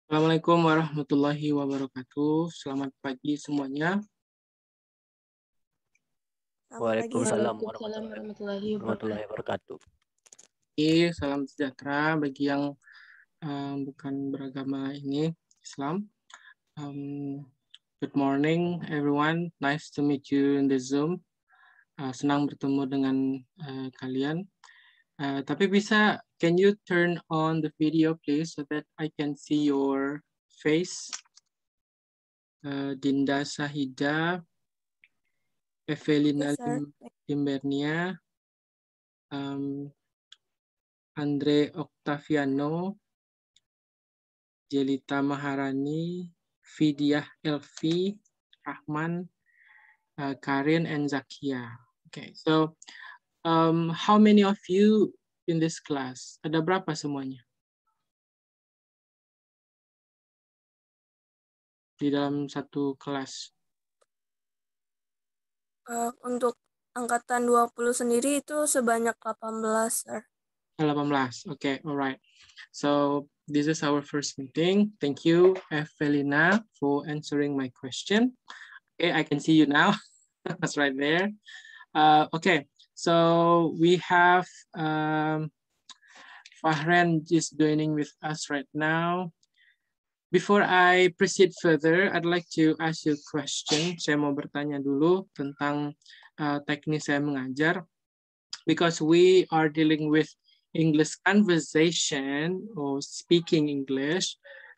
Assalamualaikum warahmatullahi wabarakatuh. Selamat pagi semuanya. Waalaikumsalam warahmatullahi warahmatullahi wabarakatuh. Salam sejahtera bagi yang bukan beragama ini Islam. Good morning everyone. Nice to meet you in the Zoom. Senang bertemu dengan kalian. Tapi can you turn on the video please so that I can see your face? Dinda Sahida, Evelina Limbernia, Andre Octaviano, Jelita Maharani, Fidiah Elvi, Rahman, Karin, and Zakia. Okay, so how many of you in this class? Ada berapa semuanya? Di dalam satu kelas. Untuk angkatan 20 sendiri itu sebanyak 18, Sir. 18, okay, all right. So this is our first meeting. Thank you, Evelina, for answering my question. Okay, I can see you now. That's right there. Okay, so we have Fahren is joining with us right now. Before I proceed further, I'd like to ask you a question. Saya mau bertanya dulu tentang teknis saya mengajar. Because we are dealing with English conversation or speaking English,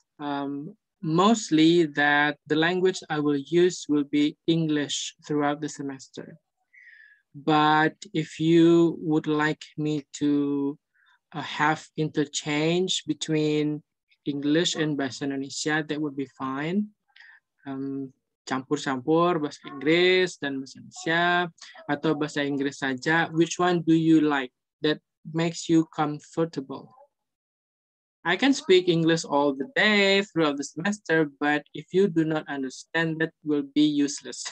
mostly that the language I will use will be English throughout the semester. But if you would like me to have interchange between English and Bahasa Indonesia, that would be fine. Campur-campur bahasa Inggris dan bahasa Indonesia, atau bahasa Inggris saja, which one do you like that makes you comfortable? I can speak English all the day throughout the semester, but if you do not understand, that will be useless.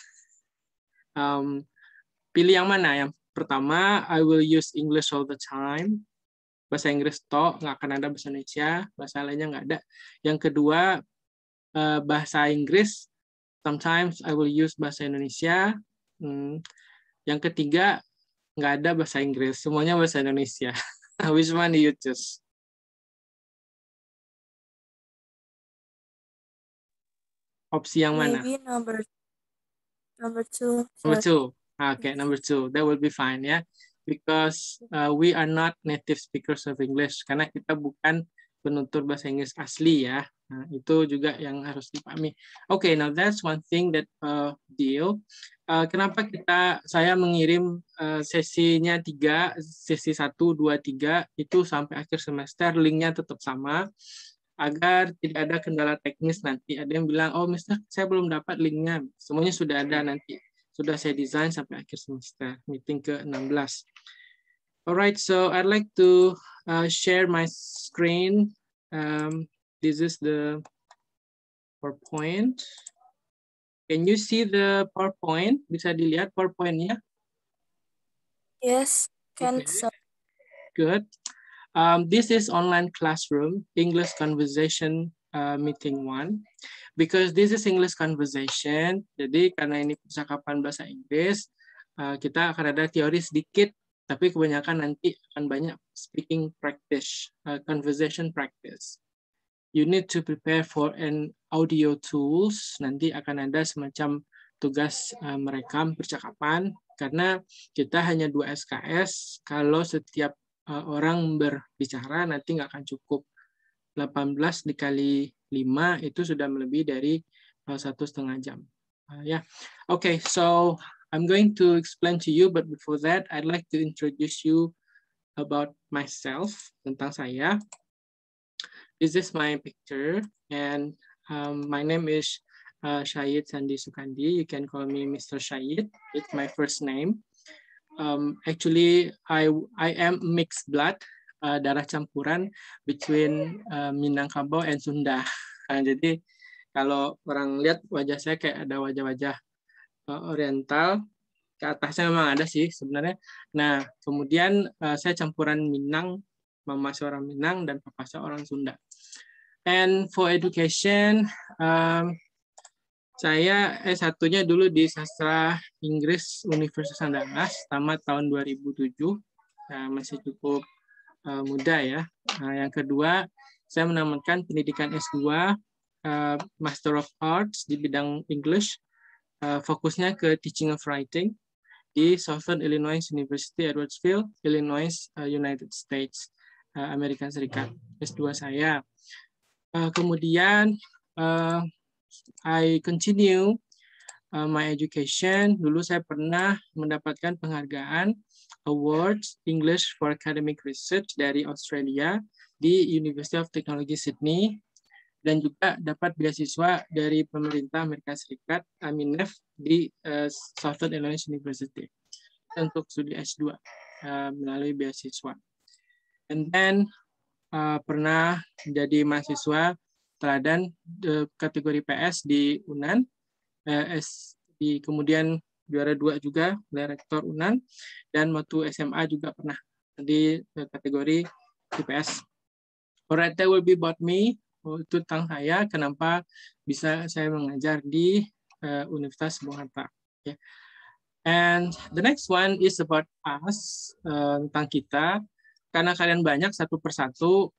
Pilih yang mana? Yang pertama, I will use English all the time. Bahasa Inggris toh, nggak akan ada bahasa Indonesia, bahasa lainnya nggak ada. Yang kedua, bahasa Inggris, sometimes I will use bahasa Indonesia. Yang ketiga, nggak ada bahasa Inggris, semuanya bahasa Indonesia. Which one do you choose? Opsi yang mana? Maybe number two. Number two. Okay, number two. That will be fine, ya. Yeah? Because we are not native speakers of English. Karena kita bukan penutur bahasa Inggris asli, ya. Nah, itu juga yang harus dipahami. Okay, now that's one thing that deal. Kenapa saya mengirim sesinya 3, sesi 1, 2, 3 itu sampai akhir semester, linknya tetap sama. Agar tidak ada kendala teknis nanti. Ada yang bilang, oh Mister, saya belum dapat linknya. Semuanya sudah ada nanti. Sudah saya desain sampai akhir semester, meeting ke-16. Alright, so I'd like to share my screen. This is the PowerPoint. Can you see the PowerPoint? Bisa dilihat PowerPoint-nya? Yes, can. Okay. Good. This is online classroom, English conversation meeting 1. Because this is English conversation, jadi karena ini percakapan bahasa Inggris, kita akan ada teori sedikit, tapi kebanyakan nanti akan banyak speaking practice, conversation practice. You need to prepare for an audio tools, nanti akan ada semacam tugas merekam percakapan, karena kita hanya 2 SKS, kalau setiap orang berbicara nanti nggak akan cukup. 18 dikali 5 itu sudah melebihi dari 1,5 jam. Yeah. Okay, so I'm going to explain to you, but before that, I'd like to introduce you about myself, tentang saya. This is my picture, and my name is Syahid Sandi Sukandi. You can call me Mr. Syahid. It's my first name. Actually, I am mixed blood. Darah campuran between Minangkabau and Sunda. Jadi kalau orang lihat wajah saya kayak ada wajah-wajah Oriental, ke atasnya memang ada sih sebenarnya. Nah, kemudian saya campuran Minang, mama seorang Minang dan papa saya orang Sunda. And for education, saya S1-nya dulu di Sastra Inggris Universitas Andalas, tamat tahun 2007. Masih cukup muda ya. Yang kedua, saya menamatkan pendidikan S2, Master of Arts di bidang English, fokusnya ke Teaching of Writing di Southern Illinois University, Edwardsville, Illinois, United States, Amerika Serikat. S2 saya. Kemudian I continue my education. Dulu saya pernah mendapatkan penghargaan Awards English for Academic Research dari Australia di University of Technology Sydney, dan juga dapat beasiswa dari pemerintah Amerika Serikat, AMINEF, di Southern Illinois University untuk studi S2 melalui beasiswa. And then pernah menjadi mahasiswa teladan kategori PS di UNAN, kemudian juara 2 juga oleh rektor UNAN, dan waktu SMA juga pernah di kategori IPS. Alright, that will be about me. Itu tentang saya, kenapa bisa saya mengajar di Universitas Bung Hatta. Okay. And the next one is about us, tentang kita. Karena kalian banyak satu persatu,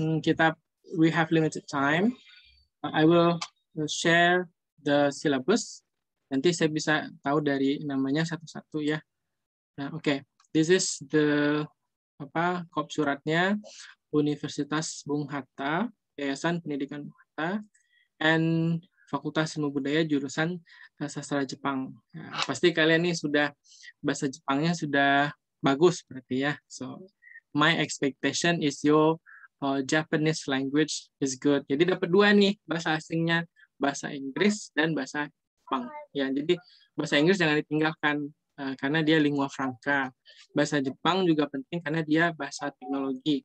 we have limited time. I will share the syllabus. Nanti saya bisa tahu dari namanya satu-satu ya. Nah, oke. This is the kop suratnya Universitas Bung Hatta, Yayasan Pendidikan Bung Hatta, and Fakultas Ilmu Budaya jurusan Sastra Jepang. Ya, pasti kalian nih sudah bahasa Jepangnya sudah bagus berarti ya. So my expectation is your Japanese language is good. Jadi dapat 2 nih bahasa asingnya, bahasa Inggris dan bahasa Jepang. Ya, jadi bahasa Inggris jangan ditinggalkan karena dia lingua franca. Bahasa Jepang juga penting karena dia bahasa teknologi.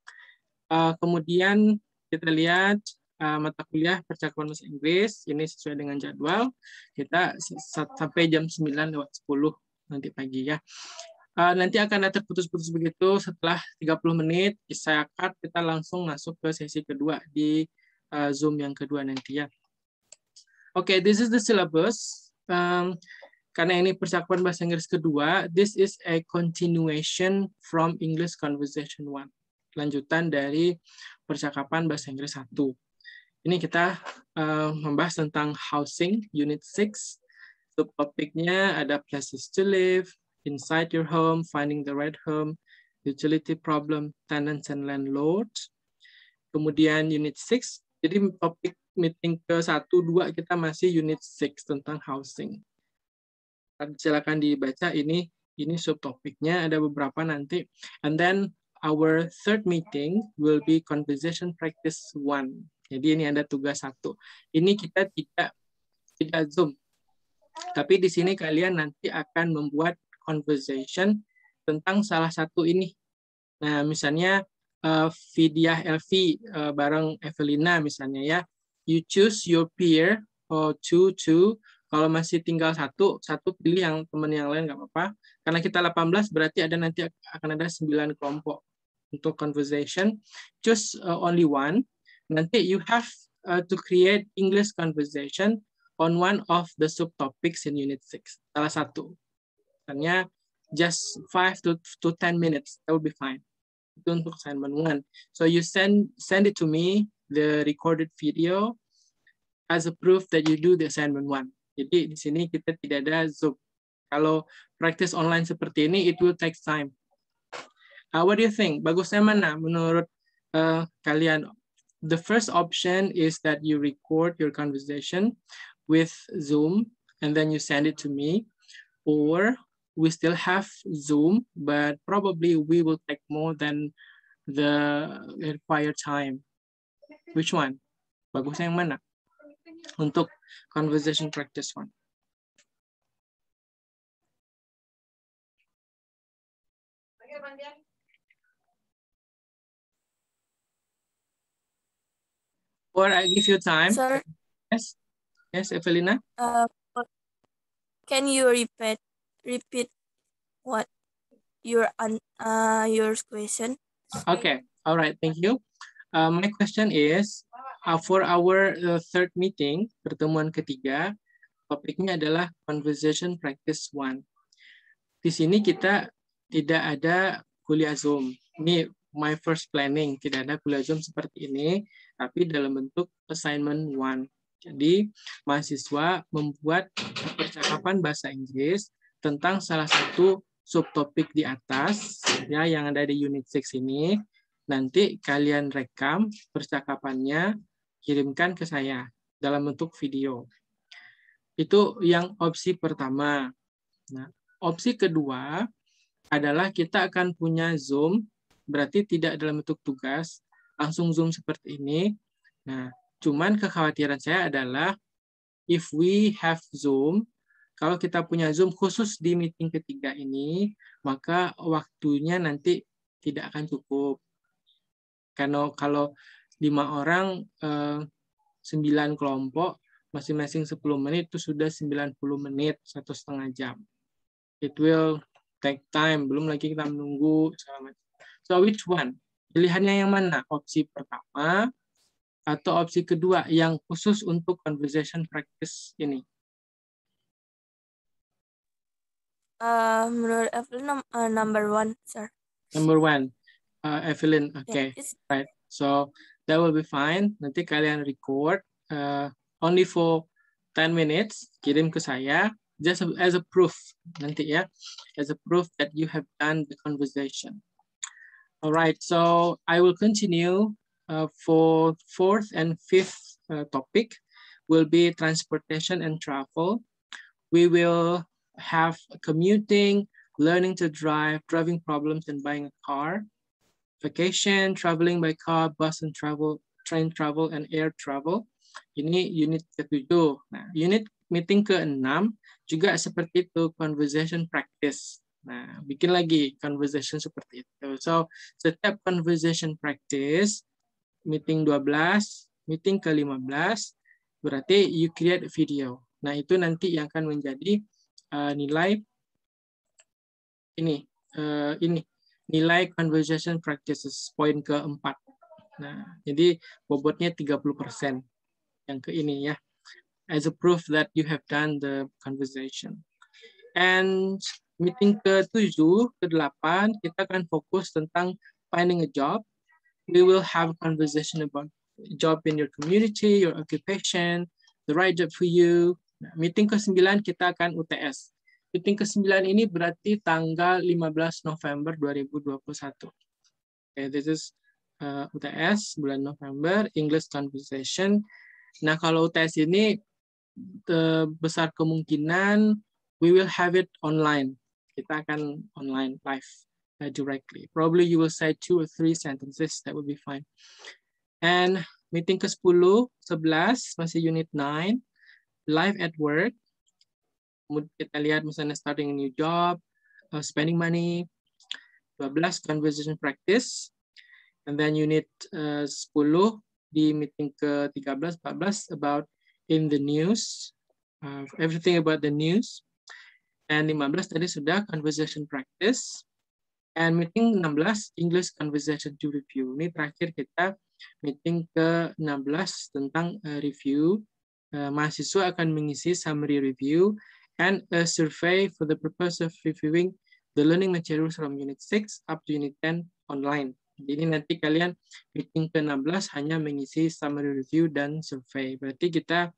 Kemudian kita lihat mata kuliah percakapan bahasa Inggris, ini sesuai dengan jadwal. Kita sampai jam 9:10 nanti pagi ya. Nanti akan ada terputus-putus begitu, setelah 30 menit saya cut, kita langsung masuk ke sesi kedua di Zoom yang kedua nanti ya. Oke, this is the syllabus. Karena ini percakapan bahasa Inggris kedua, this is a continuation from English Conversation 1. Lanjutan dari percakapan bahasa Inggris 1. Ini kita membahas tentang housing, unit 6. Subtopiknya ada places to live, inside your home, finding the right home, utility problem, tenants and landlords. Kemudian unit 6, jadi topik meeting ke 1-2 kita masih unit 6 tentang housing. Silakan dibaca, ini subtopiknya, ada beberapa nanti. And then our third meeting will be conversation practice 1. Jadi ini ada tugas 1. Ini kita tidak Zoom. Tapi di sini kalian nanti akan membuat conversation tentang salah satu ini. Nah, misalnya Vidya Elvi bareng Evelina misalnya ya. You choose your peer or two. Kalau masih tinggal satu pilih yang teman yang lain nggak apa-apa. Karena kita 18 berarti nanti akan ada 9 kelompok untuk conversation. Choose only one. Nanti you have to create English conversation on one of the subtopics in unit 6. Salah satu. Misalnya just 5 to 10 minutes, that will be fine. Itu untuk assignment 1. So you send it to me, the recorded video, as a proof that you do the assignment 1. Jadi di sini kita tidak ada Zoom. Kalau practice online seperti ini, it will take time. What do you think? Bagusnya mana menurut kalian? The first option is that you record your conversation with Zoom and then you send it to me, or we still have Zoom, but probably we will take more than the required time. Which one? Bagusnya yang mana? Untuk conversation practice 1. Or I give you time. Sir, Yes, Evelina. can you repeat what your question? Okay, all right, thank you. My question is, For our third meeting, pertemuan ketiga, topiknya adalah Conversation Practice 1. Di sini kita tidak ada kuliah Zoom. Ini my first planning, tidak ada kuliah Zoom seperti ini, tapi dalam bentuk assignment 1. Jadi, mahasiswa membuat percakapan bahasa Inggris tentang salah satu subtopik di atas, ya, yang ada di unit 6 ini. Nanti kalian rekam percakapannya, kirimkan ke saya dalam bentuk video. Itu yang opsi pertama. Nah, opsi kedua adalah kita akan punya Zoom, berarti tidak dalam bentuk tugas, langsung Zoom seperti ini. Nah, cuman kekhawatiran saya adalah if we have Zoom, kalau kita punya Zoom khusus di meeting ketiga ini, maka waktunya nanti tidak akan cukup. Karena kalau 5 orang, 9 kelompok, masing-masing 10 menit, itu sudah 90 menit, 1,5 jam. It will take time, belum lagi kita menunggu. So which one? Pilihannya yang mana? Opsi pertama atau opsi kedua yang khusus untuk conversation practice ini? Menurut Evelyn number 1, sir. Number 1, Evelyn. Okay, Yeah, right. So that will be fine. Nanti kalian record only for 10 minutes, kirim ke saya, just as a proof nanti ya, as a proof that you have done the conversation. All right, so I will continue for fourth and fifth topic will be transportation and travel. We will have commuting, learning to drive, driving problems and buying a car, vacation, traveling by car, bus and travel, train travel and air travel. Ini unit ke-7. Nah, unit meeting ke-6 juga seperti itu, conversation practice. Nah, bikin lagi conversation seperti itu. So, setiap conversation practice, meeting 12, meeting ke-15, berarti you create a video. Nah, itu nanti yang akan menjadi nilai ini, nilai conversation practices, poin ke-4. Nah, jadi bobotnya 30%. Yang ke ini ya, as a proof that you have done the conversation. And meeting ke-7, ke-8, kita akan fokus tentang finding a job. We will have a conversation about job in your community, your occupation, the right job for you. Nah, meeting ke-9 kita akan UTS. Meeting ke-9 ini berarti tanggal 15 November 2021. Okay, this is UTS bulan November, English conversation. Nah, kalau UTS ini besar kemungkinan we will have it online. Kita akan online live directly. Probably you will say 2 or 3 sentences, that will be fine. And meeting ke-10, 11, masih unit 9, live at work. Kita lihat misalnya starting a new job, spending money. 12, conversation practice. And then unit 10, di meeting ke-13, 14, about in the news, everything about the news. And 15 tadi sudah conversation practice. And meeting 16, English conversation to review. Ini terakhir kita meeting ke-16 tentang review. Mahasiswa akan mengisi summary review and a survey for the purpose of reviewing the learning materials from unit 6 up to unit 10 online. Jadi nanti kalian meeting ke-16 hanya mengisi summary review dan survey. Berarti kita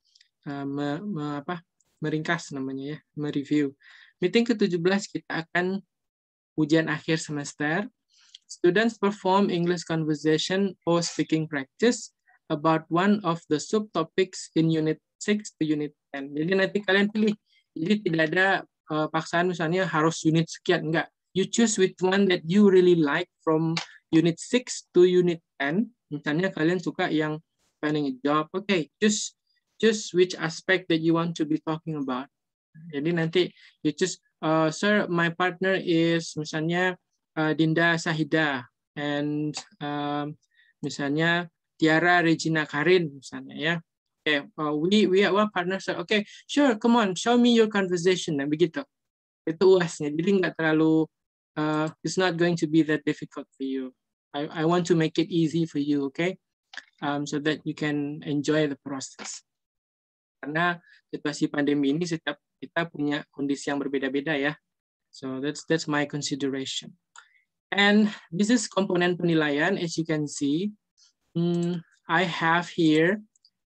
meringkas namanya ya, mereview. Meeting ke-17 kita akan ujian akhir semester. Students perform English conversation or speaking practice about one of the subtopics in unit 6 to unit 10. Jadi nanti kalian pilih. Jadi tidak ada paksaan misalnya harus unit sekian, enggak. You choose which one that you really like from unit 6 to unit 10, misalnya kalian suka yang finding a job, okay, choose which aspect that you want to be talking about. Jadi nanti you choose, sir, my partner is misalnya Dinda Sahida, and misalnya Tiara Regina Karin, misalnya ya. Okay, we are one partner, sir. Okay, sure, come on, show me your conversation, nah begitu. Itu UASnya, jadi nggak terlalu it's not going to be that difficult for you. I want to make it easy for you, okay? so that you can enjoy the process. Karena situasi pandemi ini setiap kita punya kondisi yang berbeda-beda ya. So that's my consideration. And this is komponen penilaian. As you can see, I have here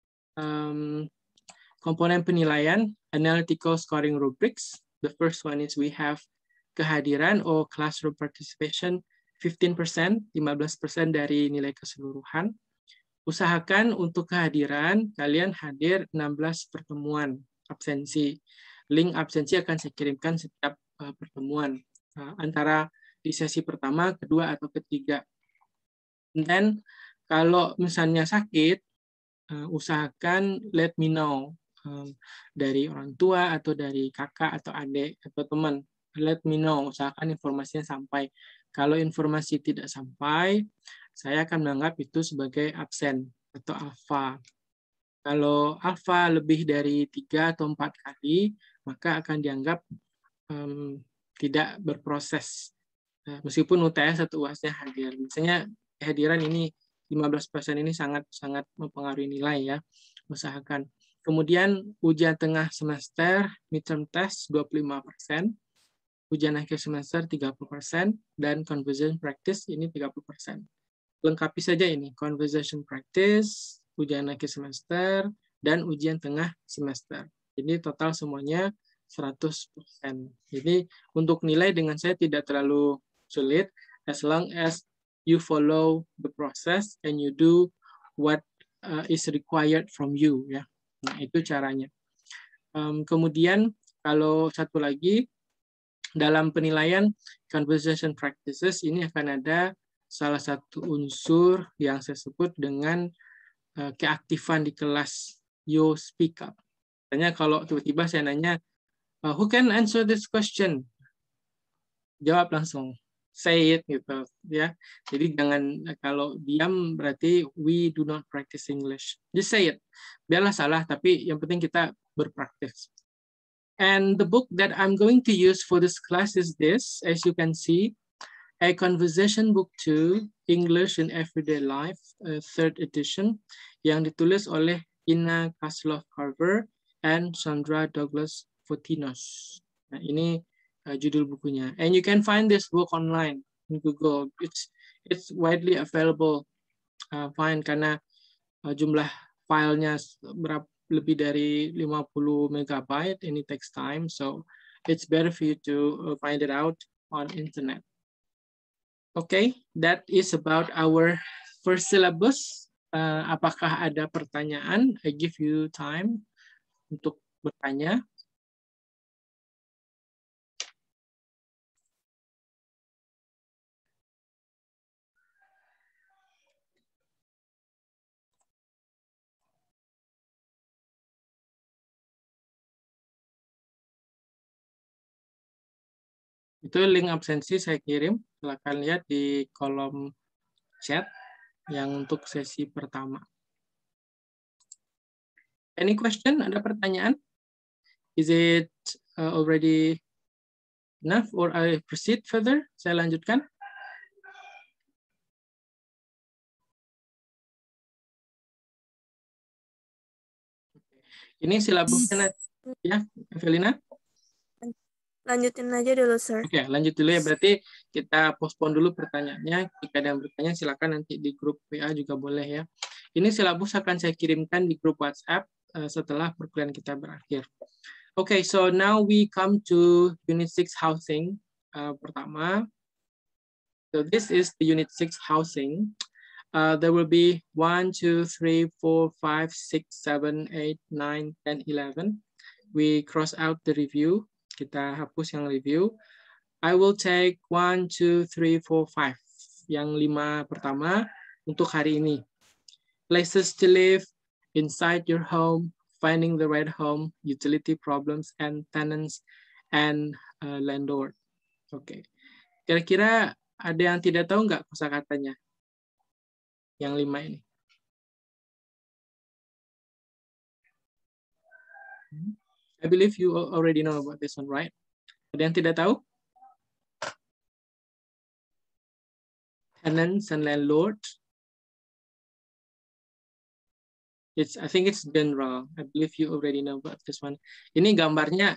komponen penilaian, analytical scoring rubrics. The first one is we have kehadiran or classroom participation 15%, 15% dari nilai keseluruhan. Usahakan untuk kehadiran, kalian hadir 16 pertemuan absensi. Link absensi akan saya kirimkan setiap pertemuan, antara di sesi pertama, kedua, atau ketiga. Dan kalau misalnya sakit, usahakan let me know, dari orang tua, atau dari kakak, atau adik, atau teman. Let me know, usahakan informasinya sampai. Kalau informasi tidak sampai, saya akan menganggap itu sebagai absen atau alfa. Kalau alfa lebih dari 3 atau 4 kali, maka akan dianggap tidak berproses. Meskipun UTS atau UAS-nya hadir. Misalnya kehadiran ini 15% ini sangat mempengaruhi nilai ya. Usahakan. Kemudian ujian tengah semester, midterm test 25%. Ujian akhir semester 30%, dan conversation practice ini 30%. Lengkapi saja ini, conversation practice, ujian akhir semester, dan ujian tengah semester. Jadi total semuanya 100%. Jadi untuk nilai dengan saya tidak terlalu sulit, as long as you follow the process and you do what is required from you. Ya. Nah, itu caranya. Kemudian kalau satu lagi, dalam penilaian conversation practices ini akan ada salah satu unsur yang saya sebut dengan keaktifan di kelas. You speak up. Misalnya kalau tiba-tiba saya nanya, who can answer this question? Jawab langsung. Say it gitu ya. Jadi jangan kalau diam berarti we do not practice English. Just say it. Biarlah salah tapi yang penting kita berpraktis. And the book that I'm going to use for this class is this, as you can see, A Conversation Book 2, English in Everyday Life, 3rd edition, yang ditulis oleh Ina Kaslow-Carver and Sandra Douglas Fotinos. Nah, ini judul bukunya. And you can find this book online in Google. It's widely available. Fine, karena jumlah filenya lebih dari 50 megabyte, and it takes time, so it's better for you to find it out on internet. Okay, that is about our first syllabus. Apakah ada pertanyaan? I give you time untuk bertanya. Itu link absensi saya kirim. Silakan lihat di kolom chat yang untuk sesi pertama. Any question? Ada pertanyaan? Is it already enough or I proceed further? Saya lanjutkan. Ini silabusnya ya, Evelina? Lanjutin aja dulu, sir. Oke, lanjut dulu ya. Berarti kita postpone dulu pertanyaannya. Jika ada yang bertanya, silakan nanti di grup WA juga boleh ya. Ini silabus akan saya kirimkan di grup WhatsApp setelah perkuliahan kita berakhir. Okay, so now we come to Unit 6 Housing. Pertama, so this is the Unit 6 Housing. There will be 1, 2, 3, 4, 5, 6, 7, 8, 9, 10, 11. We cross out the review. Kita hapus yang review. I will take 1, 2, 3, 4, 5. Yang 5 pertama untuk hari ini. Places to live, inside your home, finding the right home, utility problems, and tenants, and landlord. Oke. Kira-kira ada yang tidak tahu nggak kosakatanya? Yang 5 ini. I believe you already know about this one, right? Ada yang tidak tahu? Tenants and landlord. I think it's general. I believe you already know about this one. Ini gambarnya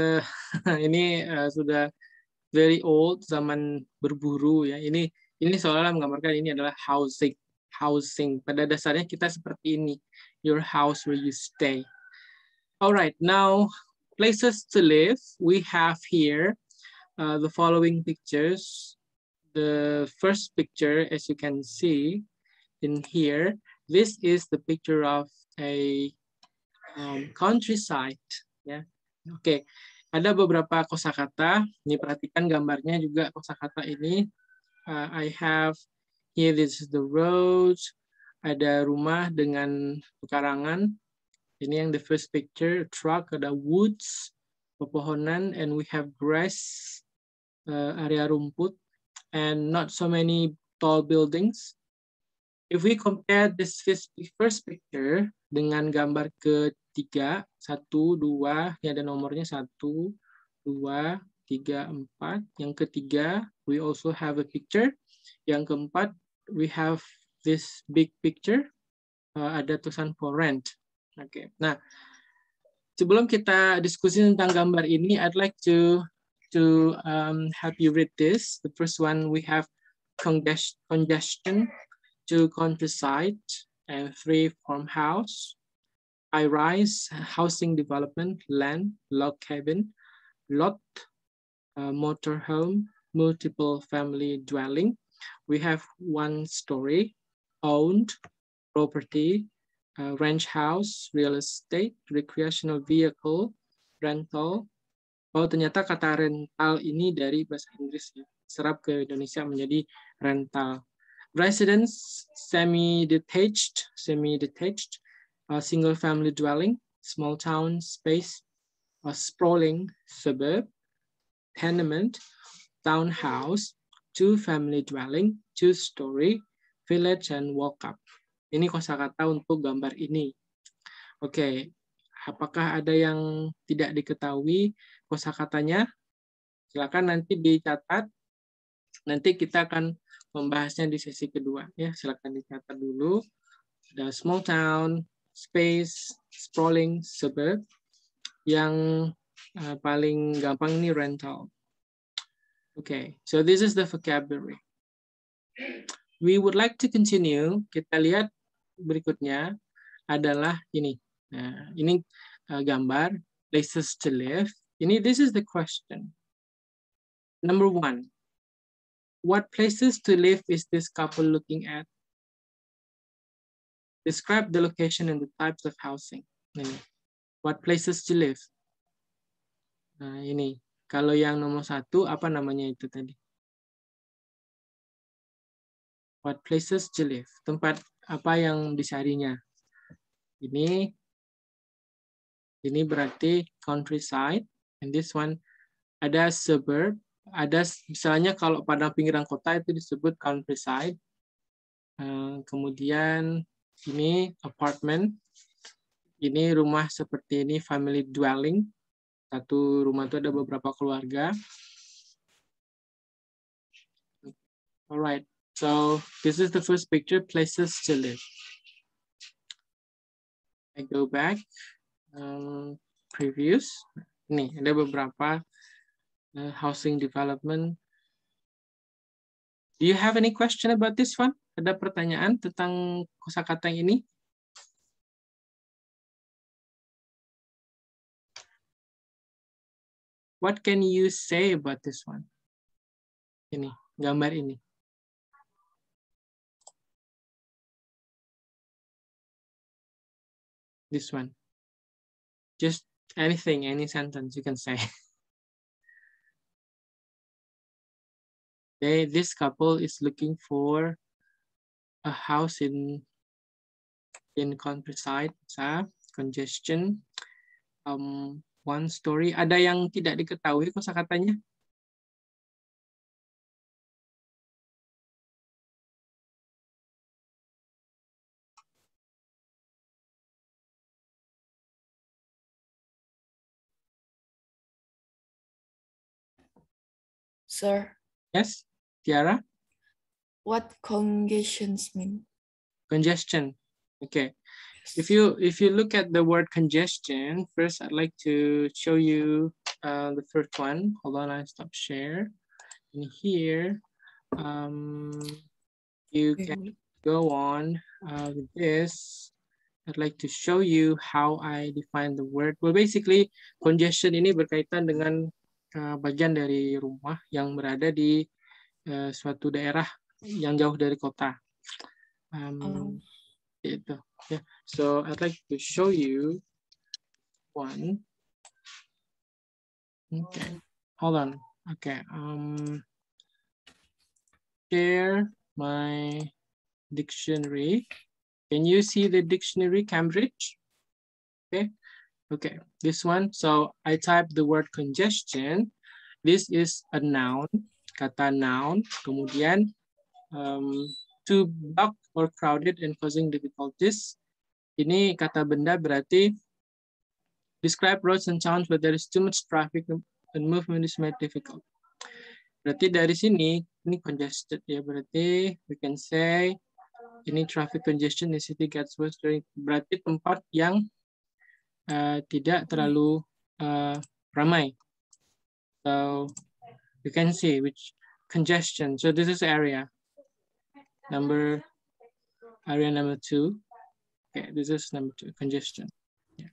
ini sudah very old, zaman berburu ya. Ini seolah-olah menggambarkan ini adalah housing. Housing. Pada dasarnya kita seperti ini. Your house where you stay. Alright, now places to live. We have here the following pictures. The first picture, as you can see in here, this is the picture of a countryside. Ya, oke. Ada beberapa kosakata. Ini perhatikan gambarnya juga kosakata ini. I have here, this is the road. Ada rumah dengan pekarangan. Ini yang the first picture. Truck, ada woods, pepohonan, and we have grass, area rumput, and not so many tall buildings. If we compare this first picture dengan gambar ketiga, 1, 2, ini ada nomornya 1, 2, 3, 4. Yang ketiga, we also have a picture. Yang keempat, we have this big picture. Ada tulisan for rent. Oke. Nah, sebelum kita diskusi tentang gambar ini, I'd like to have you read this. The first one, we have congestion. 2, countryside, and 3, farmhouse, high-rise, housing development, land, log cabin, lot, motorhome, multiple family dwelling. We have 1 story, owned, property, ranch house, real estate, recreational vehicle, rental. Oh, ternyata kata rental ini dari bahasa Inggris ya. Serap ke Indonesia menjadi rental. Residence, semi-detached, single family dwelling, small town space, a sprawling suburb, tenement, townhouse, 2 family dwelling, 2 story, village, and walk-up. Ini kosakata untuk gambar ini. Oke, apakah ada yang tidak diketahui kosakatanya? Silakan nanti dicatat. Nanti kita akan membahasnya di sesi kedua. Ya, silakan dicatat dulu. Ada small town, space, sprawling, suburb. Yang paling gampang ini rental. Okay, so this is the vocabulary. We would like to continue. Kita lihat berikutnya adalah ini. Nah, ini gambar places to live. This is the question. Number 1. What places to live is this couple looking at? Describe the location and the types of housing. Ini. What places to live? Nah, ini. Kalau yang nomor 1, apa namanya itu tadi? What places to live? Tempat apa yang dicarinya? Ini berarti countryside. And this one ada suburb. Ada misalnya kalau pada pinggiran kota itu disebut countryside. Kemudian ini apartment. Ini rumah seperti ini family dwelling. Satu rumah itu ada beberapa keluarga. Alright, so this is the first picture, places to live. I go back, previous. Nih ada beberapa housing development. Do you have any question about this one? Ada pertanyaan tentang kosakata ini? What can you say about this one? Ini, gambar ini. This one. Just anything, any sentence you can say. Okay, this couple is looking for a house in countryside, congestion, 1 story. Ada yang tidak diketahui kosakatanya? Sir, Yes, Tiara? what congestions mean? Congestion. Okay. if you look at the word congestion, first I'd like to show you the first one. Hold on, I stop share. In here, you can go on with this. I'd like to show you how I define the word. Well, basically, congestion ini berkaitan dengan bagian dari rumah yang berada di suatu daerah yang jauh dari kota. Itu. Yeah. So I'd like to show you one. Okay. Hold on. Okay. Share my dictionary. Can you see the dictionary, Cambridge? Okay. Okay. This one. So I type the word congestion. This is a noun. Kata noun. Kemudian too blocked or crowded and causing difficulties. Ini kata benda berarti describe roads and towns where there is too much traffic and movement is made difficult. Berarti dari sini ini congested ya, berarti we can say ini traffic congestion, the city gets worse during, berarti tempat yang tidak terlalu ramai. So you can see which congestion. So this is area number 2. Okay, this is number 2, congestion. Yeah.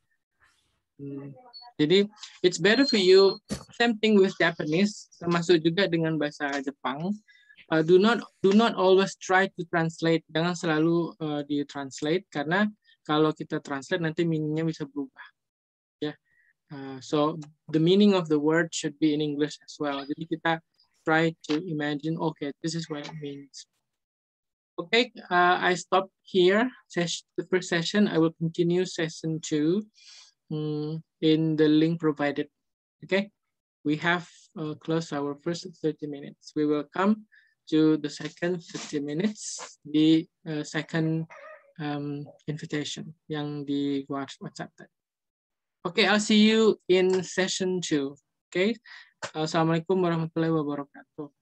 Jadi it's better for you, same thing with Japanese, termasuk juga dengan bahasa Jepang. Do not always try to translate. Jangan selalu di-translate, karena kalau kita translate nanti meaningnya bisa berubah. Ya. So the meaning of the word should be in English as well. Jadi kita try to imagine, okay, this is what it means. Okay, I stop here. The first session. I will continue session 2 in the link provided. Okay, we have closed our first 30 minutes. We will come to the second 30 minutes, the second invitation yang di WhatsApp. Okay, I'll see you in session 2. Okay, Assalamualaikum warahmatullahi wabarakatuh.